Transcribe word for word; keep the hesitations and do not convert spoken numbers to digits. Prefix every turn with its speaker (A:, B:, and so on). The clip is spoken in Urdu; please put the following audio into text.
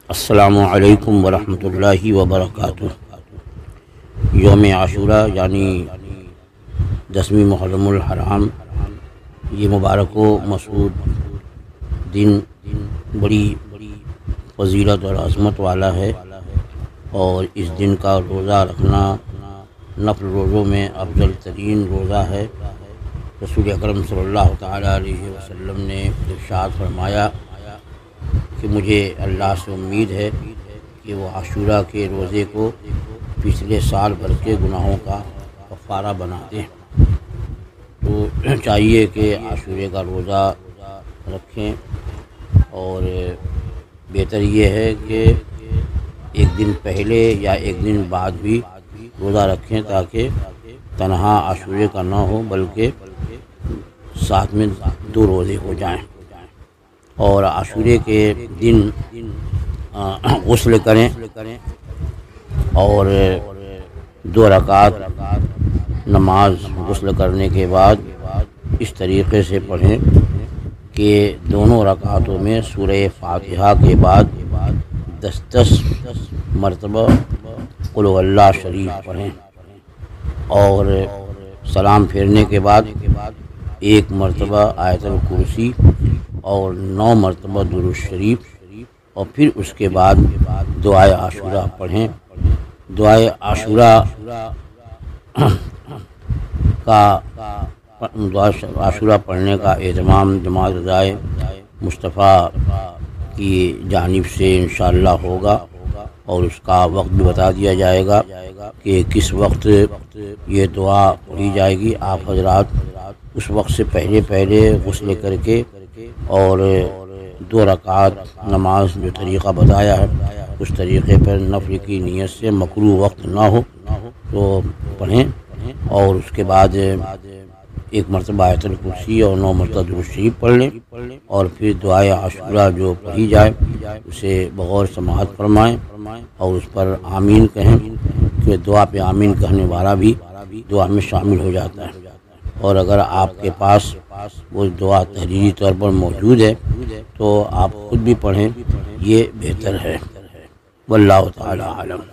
A: السلام علیکم ورحمۃ اللہ وبرکاتہ۔ یوم عاشوراء یعنی دسویں محرم الحرام، یہ مبارک و مسعود دن بڑی فضیلت اور عظمت والا ہے، اور اس دن کا روزہ رکھنا نفل روزوں میں افضل ترین روزہ ہے۔ رسول اکرم صلی اللہ تعالیٰ علیہ وسلم نے ارشاد فرمایا کہ مجھے اللہ سے امید ہے کہ وہ عاشوراء کے روزے کو پچھلے سال بھر کے گناہوں کا کفارہ بنا دیں۔ تو چاہیے کہ عاشورے کا روزہ رکھیں، اور بہتر یہ ہے کہ ایک دن پہلے یا ایک دن بعد بھی روزہ رکھیں، تاکہ تنہا عاشورے کا نہ ہو بلکہ ساتھ میں دو روزے ہو جائیں۔ اور عاشورے کے دن غسل کریں اور دو رکعت نماز غسل کرنے کے بعد اس طریقے سے پڑھیں کہ دونوں رکعتوں میں سورہ فاتحہ کے بعد دس دس مرتبہ قل هو اللہ شریف پڑھیں، اور سلام پھیرنے کے بعد ایک مرتبہ آیت الکرسی اور نو مرتبہ درود شریف، اور پھر اس کے بعد دعائے عاشوراء پڑھیں۔ دعائے عاشوراء کا دعائے عاشوراء پڑھنے کا اہتمام جماعت رضائے مصطفیٰ کی جانب سے انشاءاللہ ہوگا، اور اس کا وقت بھی بتا دیا جائے گا کہ کس وقت یہ دعا پڑھی جائے گی۔ آپ حضرات اس وقت سے پہلے پہلے غسل کر کے اور دو رکعت نماز جو طریقہ بتایا ہے اس طریقے پر نفل کی نیت سے مکروہ وقت نہ ہو تو پڑھیں، اور اس کے بعد ایک مرتبہ آیت الکرسی اور نو مرتبہ درود شریف پڑھ لیں، اور پھر دعائے عاشوراء جو پڑھی جائے اسے بغور سماعت فرمائیں اور اس پر آمین کہیں، کہ دعا پہ آمین کہنے والا بھی دعا میں شامل ہو جاتا ہے۔ اور اگر آپ کے پاس وہ دعا تحریری طور پر موجود ہے تو آپ خود بھی پڑھیں، یہ بہتر ہے۔ واللہ تعالی عالم۔